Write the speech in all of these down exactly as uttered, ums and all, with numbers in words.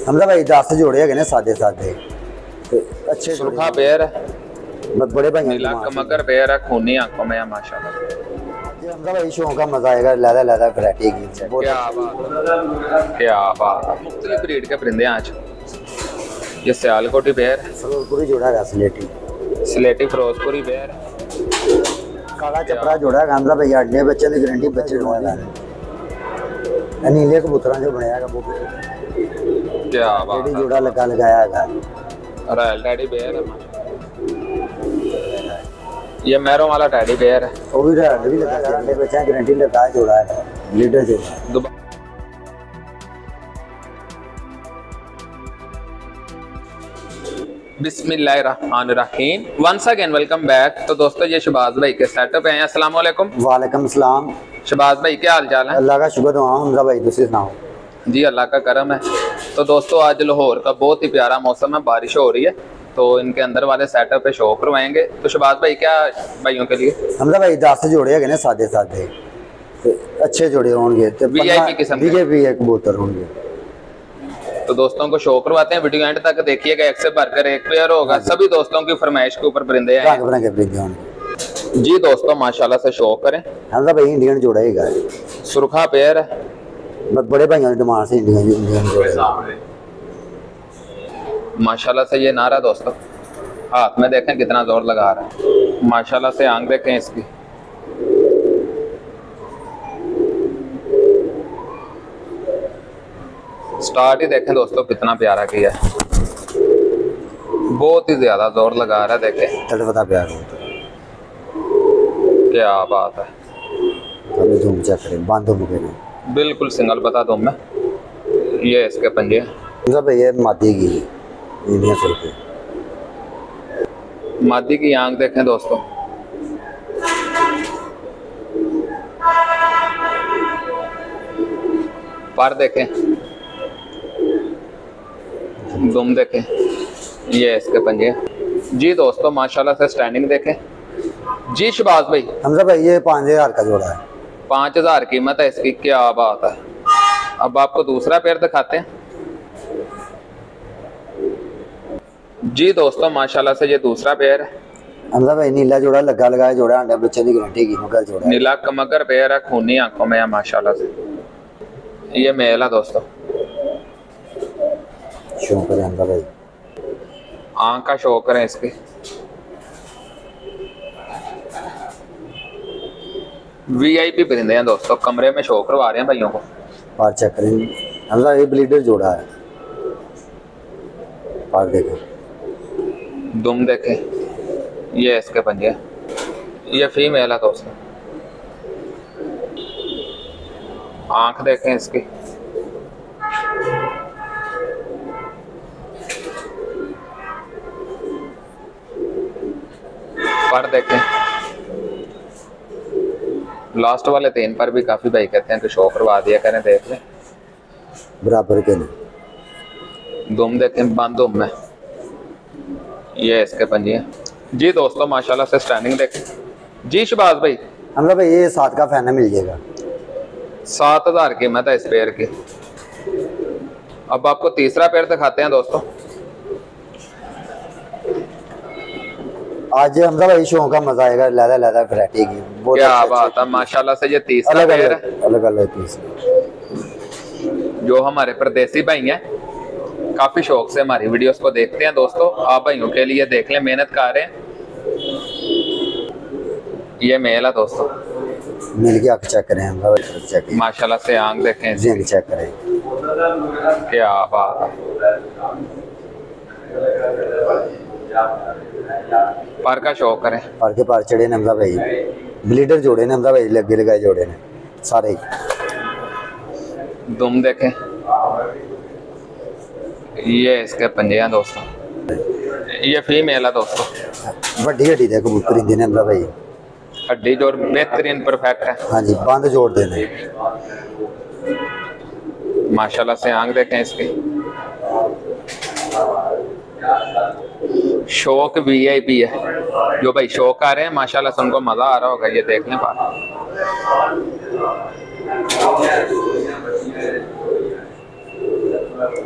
हमदा भाई दस जोड़े है सादे सादे अच्छे सुरखा पेयर है, बड़े भाई नीला कमगर पेयर है, खूनी आंखों में है माशाल्लाह। ये हमदा भाई शौक का मजा आएगा, लहदा लहदा वैरायटी की। क्या बात क्या बात, मुख्तलिफ ब्रीड के परिंदे आज। ये सियालकोटी पेयर है, फिरोजपुरी जोड़ा है, स्लेटी स्लेटी फिरोजपुरी पेयर है, काला चपड़ा जोड़ा है हमदा भाई। अड्डे बच्चे की गारंटी बच्चे डूंगा नीले कबूतरा जो बनाया है। क्या बात, जोड़ा लगा लगाया है। रॉयल टैडी बेयर है, ये मैरों वाला टैडी बेयर है, वो भी रॉयल भी लगा है, बच्चा गारंटी लगा जोड़ा है, लीडर जोड़ा। बिस्मिल्लाहिर्रहमानिर्रहीम, वंस अगेन वेलकम बैक। तो दोस्तों ये शहबाज भाई के सेटअप हैं। अस्सलाम वालेकुम। वालेकुम सलाम। शहबाज भाई क्या हाल चाल है? अल्लाह का शुक्र दुआ हमजा भाई, दूसरी सुनाओ। जी अल्लाह का करम है। तो दोस्तों आज लाहौर का बहुत ही प्यारा मौसम है, बारिश हो रही है, तो इनके अंदर वाले सेटअप पे शो करवाएंगे। तो शहबाज भाई क्या भाइयों के लिए हमजा भाई दस जोड़े है सादे सादे अच्छे जोड़े होंगे, वीआईपी किस्म के कबूतर होंगे। तो दोस्तों को शो करवाते हैं, वीडियो एंड तक देखिएगा। एक से भरकर एक पेयर होगा, सभी दोस्तों की फरमाइश के ऊपर परिंदे हैं जी। दोस्तों माशाल्लाह से शो करें। हमजा भाई इंडियन जोड़ा है, सुरखा पेयर है, बड़े भाइयों की डिमांड से इंडियन इंडियन जोड़े माशाल्लाह से। ये नारा दोस्तों हाथ में देखें कितना जोर लगा रहा है, माशाल्लाह से। आंख देखें इसकी, स्टार्ट ही देखें दोस्तों कितना प्यारा किया है, बहुत ही ज्यादा जोर लगा रहा है। देखें तड़पता प्यार, क्या बात है। धूम चेक करें, बांधो मुके बिल्कुल सिंगल बता दूं मैं। ये इसके पंजे भैया मादी की मादी की आंख देखें दोस्तों, पर देखें, दुम देखें, ये इसके पंजे जी। दोस्तों माशाल्लाह से स्टैंडिंग देखें जी। शहबाज भाई हमजा भाई ये पाँच हजार का जोड़ा है, पाँच हजार कीमत है इसकी। क्या बात है। अब आपको दूसरा पेयर दिखाते हैं जी। दोस्तों माशाल्लाह से ये दूसरा पेयर है। हमजा भाई नीला जोड़ा लगा लगाया जोड़ा, अंडा बच्चे की गारंटी की मगर जोड़ा, नीला कमगर पेयर है, खूनी आंखों में है माशाल्लाह से। ये मेल है दोस्तों, शो करें हमजा भाई, आंख का शो करें इसकी। वीआईपी परिंदे हैं दोस्तों, कमरे में शो करवा रहे हैं भाइयों को। पार चेक करें हमजा, ये ब्लीडर जोड़ा है, पार देखें, दुम देखें, ये इसके पंजे, ये फीमेल है दोस्तों। आंख देखें इसकी, पर देखें। लास्ट वाले तीन पर भी काफी भाई कहते हैं कि शो करवा दिया करें, देख लें बराबर के नहीं। दुम देखें, बंद दुम में, ये इसके पंजे जी। दोस्तों माशाल्लाह से स्टैंडिंग देखें जी। शहबाज भाई हमजा भाई ये सात का फैना मिल जाएगा, सात हजार कीमत है इस पेयर की। अब आपको तीसरा पेयर दिखाते हैं दोस्तों। आज हमजा भाई शो का मजा आएगा, लहदा लहदा वैरायटी की। क्या बात है माशाल्लाह से। ये तीसरा अलग पेयर अलग अलग अलग पीस जो हमारे परदेसी भाई हैं काफी शौक से हमारी वीडियोस को देखते हैं दोस्तों। आप भाइयों के लिए देख लें, मेहनत कर रहे हैं। ये मेल है दोस्तों, मिल के आंख चेक करें हमजा भाई, चेक माशाल्लाह से। आंख देखें, जी चेक करें, क्या बात है। पर का शो करें, पर के पर चढ़े ने हमजा भाई, ब्लीडर जोड़े ने हमजा भाई, लगे लगाए जोड़े ने सारे। दुम देखें, ये इसके पंजे हैं दोस्तों। ये फीमेल है दोस्तों, बड़ी हड्डी दे कबूतर इंदे ने हमजा भाई, हड्डी जोड़ बेहतरीन परफेक्ट है। हाँ जी, बंद जोड़ देने माशाल्लाह से। आंख देखें इसकी, शौक वीआईपी है। जो भाई शौक आ रहे हैं माशाल्लाह से उनको मजा आ रहा होगा, ये देख लें बात।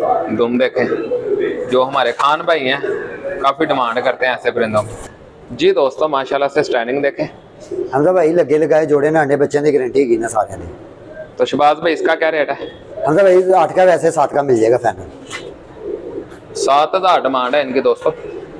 दुम देखें, जो हमारे खान भाई हैं काफ़ी डिमांड करते हैं ऐसे परिंदों की। जी दोस्तों माशाल्लाह से स्टैंडिंग देखें। हमदा भाई लगे लगाए जोड़े ने अंडे बच्चों की गारंटी है ना सारे ने। तो शहबाज भाई इसका क्या रेट है? हमदा भाई आठ का वैसे सात का मिल जाएगा फाइनल। सात हज़ार डिमांड है इनकी दोस्तों।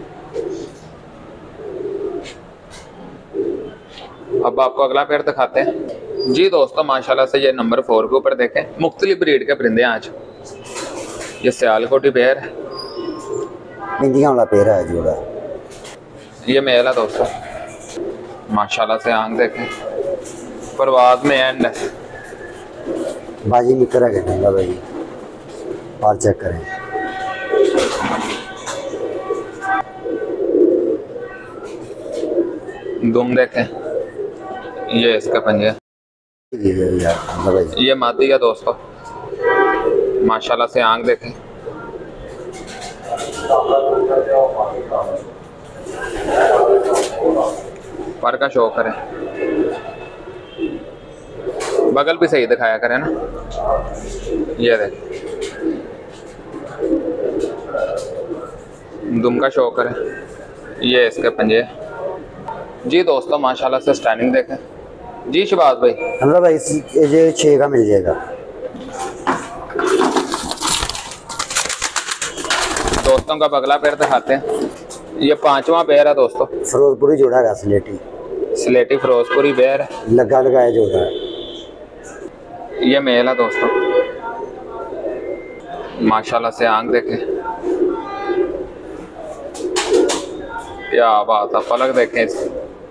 अब आपको अगला पेड़ दिखाते हैं। जी दोस्तों माशाल्लाह से ये नंबर फोर के ऊपर देखें, मुख्तलिफ ब्रीड के परिंदे हैं आज। ये सियालकोटी पेड़ है, बिंदियां वाला पेड़ है जोड़ा। ये मेल है दोस्तों, माशाल्लाह से आंख देखें, परवाज में एंड है। बाजी निकर है कहना भाई, और चेक करें। दुम देखें, ये इसका पंजे, ये मादी है दोस्तों, माशाल्लाह से आंख देखें। पर का शो करें, बगल भी सही दिखाया करें ना। ये देख, दुम का शो करें, ये इसके पंजे। जी दोस्तों माशाल्लाह से स्टैंडिंग देखें। जी शहबाज भाई, हमरा भाई ये छः का मिल जाएगा। दोस्तों का अगला पेड़ दिखाते हैं। ये पांचवा पेड़ है दोस्तों, फिरोजपुरी जोड़ा है, स्लेटी स्लेटी फिरोजपुरी पेड़ है, लगा लगाया जोड़ा है। ये मेल है दोस्तों, माशाल्लाह से आंख देखें, क्या बात है, पलक देखें इसकी।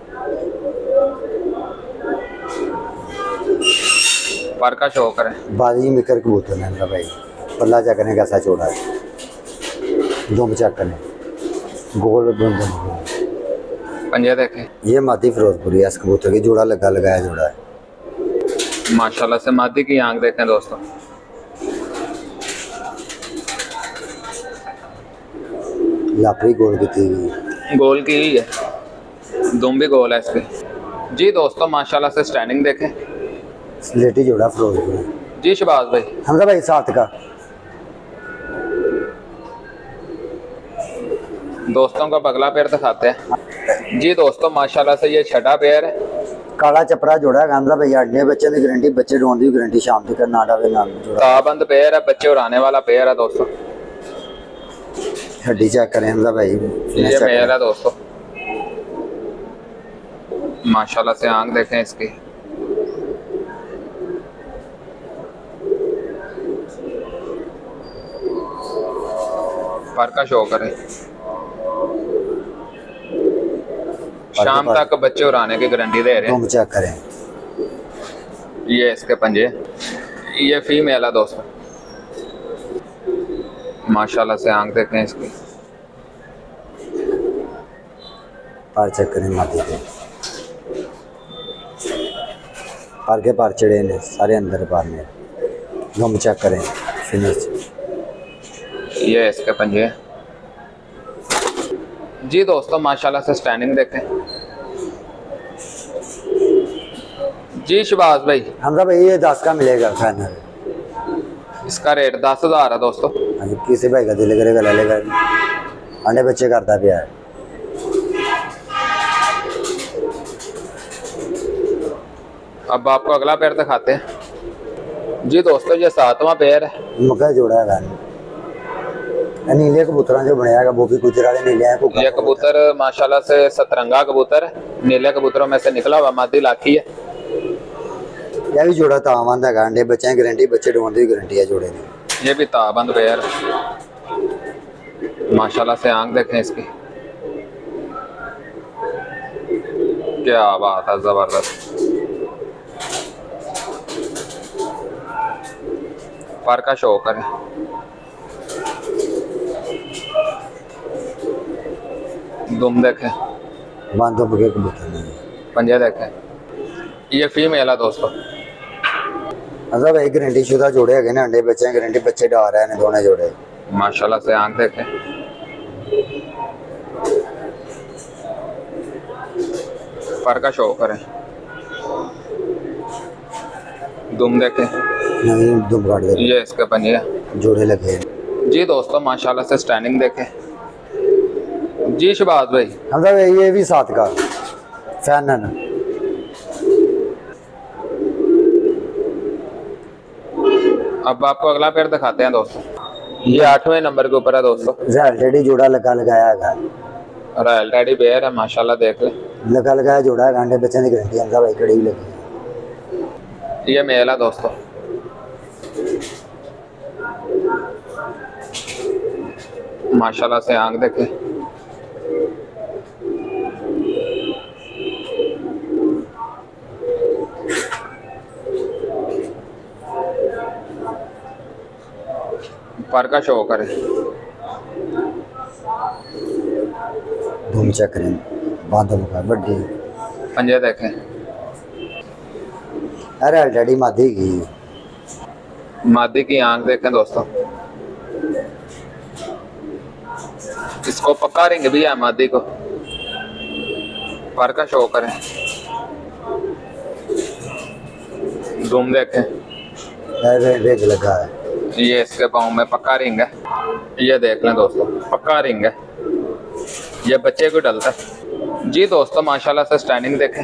पर का शो करें, बाजी मिकर कबूतर है हमरा भाई, पल्ला चेक करें कैसा जोड़ा है। दुम चेक करें, गोल बंद पंजे देखें। ये मादी फिरोजपुरी है, इस कबूतर की जोड़ा लगा लगाया जोड़ा है। माशाल्लाह से मादी की आंख देखें दोस्तों। लापरी गोल की थी, गोल की ही है, दुम भी गोल है इसकी। जी दोस्तों माशाल्लाह से स्टैंडिंग देखें। स्लेटी जोड़ा फिरोजपुरी। जी शहबाज भाई, हमरा भाई सात का। दोस्तों का अगला पेड़ दिखाते हैं। जी दोस्तों माशाल्लाह से ये छठा पेड़ है, काला चपरा जोड़ा है। हमरा भाई अंडे बच्चे की गारंटी, बच्चे डोन की गारंटी, शाम तक ना डावे ना जोड़ा। ताबंद पेड़ है, बच्चे उड़ाने वाला पेड़ है दोस्तों। हड्डी चेक करें हमरा भाई, ये मेल है दोस्तों, माशाल्लाह से आंख देखें इसकी। पर का शो करें, शाम तक बच्चे उड़ाने की गारंटी दे रहे हैं। तुम चेक करें, ये इसके पंजे, ये फीमेल है दोस्तों, माशाल्लाह से आंख देखें इसकी। पार चेक करें मादी के, पार के पार चढ़े ने सारे अंदर पार में। तुम चेक करें फिनिश, ये इसके पंजे। जी दोस्तों माशाल्लाह से स्टैंडिंग देखें। जी शहबाज भाई, हमरा भाई ये दस का मिलेगा फाइनल। इसका रेट दस हजार है दोस्तों। किसी भाई का दिल करेगा ले लेगा, अंडे बच्चे करता पिया है। अब आपको अगला पेड़ दिखाते हैं। जी दोस्तों ये सातवां पेड़ है, मक्का जोड़ा है। नीले कबूतर जो बनाया वो भी गुजर वाले नीले हैं। ये कबूतर माशाल्लाह से सतरंगा कबूतर है, नीले कबूतरों में से निकला हुआ मादी लाखी है। यह भी जोड़ा ताबंद है, अंडे बच्चे की गारंटी, बच्चे डोन की गारंटी है जोड़े की। ये भी ताबंद पेड़, माशाल्लाह से आंख देखें इसकी, क्या बात है, जबरदस्त। पर का शो करें, दुम देखें, बांधो बगे कबूतर नहीं, पंजे देखें। ये फीमेल है दोस्तों। मतलब एक गारंटी शुदा जोड़े है ना, अंडे बच्चे गारंटी, बच्चे डाल रहे हैं दोनों जोड़े। माशाल्लाह से आंख देखें, पर का शो करें, दुम देखें। नहीं दुम काट दे, ये इसके पंजे जोड़े लगे। जी दोस्तों माशाल्लाह से स्टैंडिंग देखें जी शहबाज भाई। हमजा भाई ये भी सात का फैनन। अब आपको अगला पेड़ दिखाते हैं दोस्तों, ये आठवें नंबर के ऊपर है दोस्तों। रैल टेडी जोड़ा लगा लगाया है, रैल टेडी बेयर है माशाल्लाह देख ले, लगा लगाया जोड़ा है, गांडे बच्चे की गारंटी हमजा भाई कड़ी भी लगी। ये मेल है दोस्तों, माशाल्लाह से आंख देखे। पर का शो करे, धूम चेक करें, बादल का बड्डी पंजे देखें। अरे डैडी मादी की मादी की आंख देखें दोस्तों, इसको पक्का रिंग भी है मादी को। पर का शो करें, धूम देखें। अरे रेग लगा है, ये इसके पाँव में पक्का रिंग है, ये देख लें दोस्तों पक्का रिंग है, ये बच्चे को डलता है जी दोस्तों। माशाल्लाह से स्टैंडिंग देखें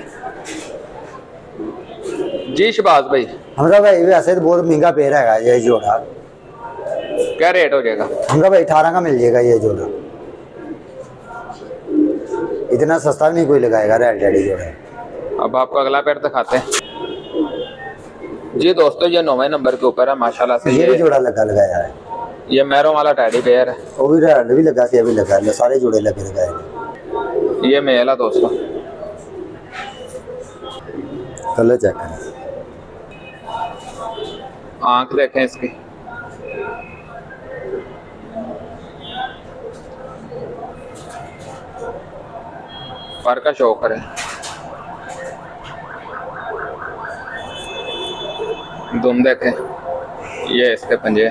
जी शहबाज भाई। हमजा भाई वैसे तो बहुत महंगा पेड़ है ये जोड़ा, क्या रेट हो जाएगा? हमजा भाई अठारह का मिल जाएगा ये जोड़ा, इतना सस्ता भी नहीं कोई लगाएगा रैल टेडी जोड़ा। अब आपको अगला पेड़ दिखाते हैं जी दोस्तों, ये नौवें नंबर के ऊपर है माशाल्लाह से। ये ये भी जोड़ा लगा लगाया है, ये मैरों वाला टेडी बेयर है, वो भी रैल भी लगा के अभी लगा है, सारे जोड़े लगे लगाए। ये मेल है दोस्तों, कलर चेक करें, आंख देखें इसकी। पर का शो करें, दुम देखें। ये इसके पंजे,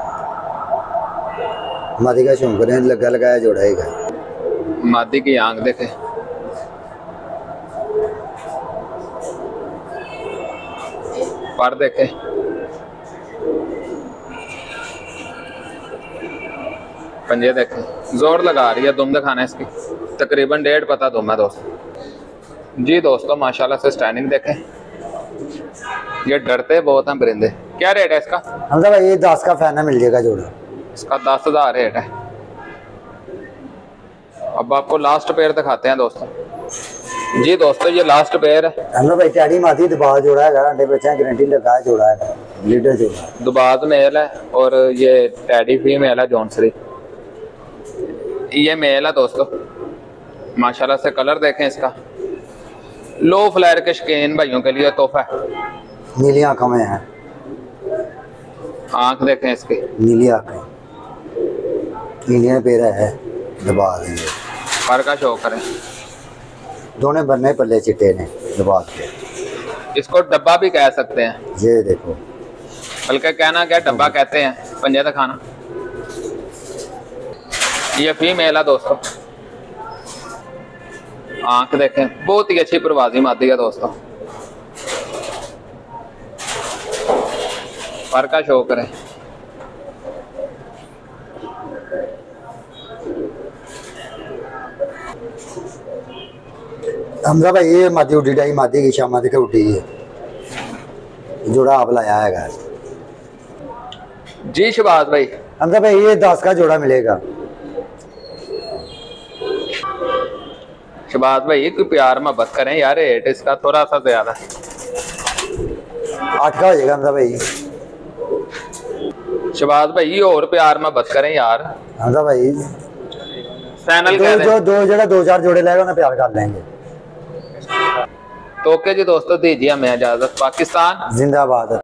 मादी का शौक करें, लगा लगाया जोड़ा है। मादी की आंख देखें, पर देखें। पंजे देखें, जोर लगा रही है, दुम दिखाना है इसकी, तकरीबन डेढ़ पता दुम है दोस्तों जी। दोस्तों माशाल्लाह से स्टैंडिंग देखें, ये डरते बहुत हैं परिंदे। क्या रेट है इसका? हमजा भाई ये दस का फैना मिल जाएगा जोड़ा, इसका दस हजार रेट है। अब आपको लास्ट पेयर दिखाते हैं दोस्तों जी। दोस्तों ये लास्ट पेयर है, हमजा भाई टेडी मादी दबा जोड़ा है, अंडे बच्चे गारंटी लगा जोड़ा है, लीडर जोड़ा। दुबाज मेल है और ये टेडी फीमेल है जॉनसरी। ये मेल है दोस्तों, माशाल्लाह से कलर देखें इसका, लो फ्लेयर के शौकीन भाइयों के लिए तोहफा है। नीली आंखों में है, आंख देखें इसकी, नीली आंखें, नीलियां पेरा है, दबा देंगे। पर का शो करें, दोनों बनने पल्ले चिट्टे ने दबा के। इसको डब्बा भी कह सकते हैं, ये देखो, बल्कि कहना क्या डब्बा कहते हैं। पंजे दिखाना, ये फीमेल है दोस्तों, आंख देखें, बहुत ही अच्छी प्रवासी मादी है दोस्तों। पर का शो करें, हमजा भाई ये मादी उड़ी डाई मादी की शाम मादी का उड़ी है, जोड़ा आप लाया है जी शहबाज भाई। हमजा भाई ये दस का जोड़ा मिलेगा। शहबाज भाई कोई प्यार मोहब्बत करें यार, रेट इसका थोड़ा सा ज्यादा। आठ का हो जाएगा हमजा भाई। शहबाज भाई और प्यार मोहब्बत करें यार, हमजा भाई चैनल दो जो दो जगह दो चार जोड़े लाएगा ना प्यार कर लेंगे। तो ओके जी दोस्तों, दीजिए हमें इजाजत। पाकिस्तान जिंदाबाद।